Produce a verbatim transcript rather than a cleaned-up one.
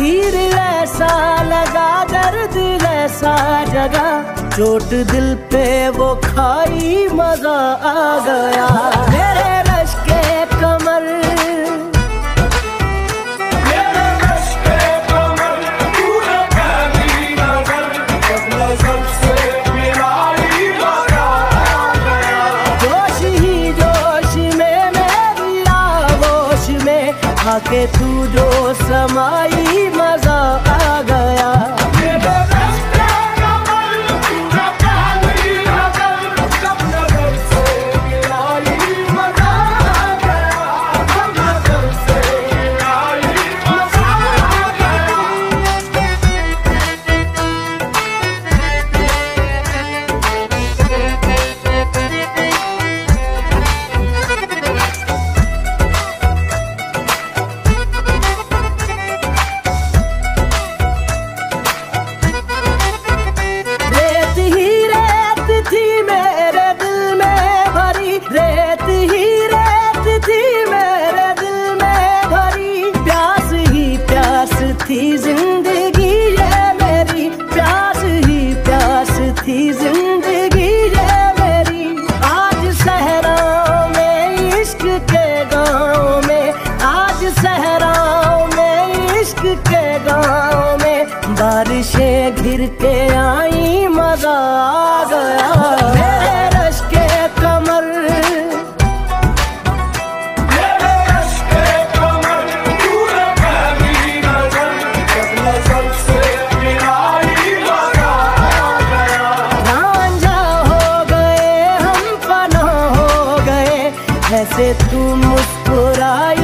तीर ऐसा लगा, दर्द ऐसा जगा, चोट दिल पे वो खाई, मजा आ गया। मेरे रश के कमर, मेरे रश के कमर, तूने पहली नजर, जब नजर से मिलाई, मजा आ गया। जोश ही जोश में, मेरी आगोश में आके तू जो समाई, मजा आ गया। रेत ही रेत थी मेरे दिल में भरी, प्यास ही प्यास थी जिंदगी ये मेरी, प्यास ही प्यास थी जिंदगी ये मेरी। आज सहराओं में इश्क के गाँव में, आज सहराओं में इश्क के गाँव में, बारिशें घिर के आई, मजा आ गया। मेरे रश के कमर, ऐसे तू मुस्कुराई,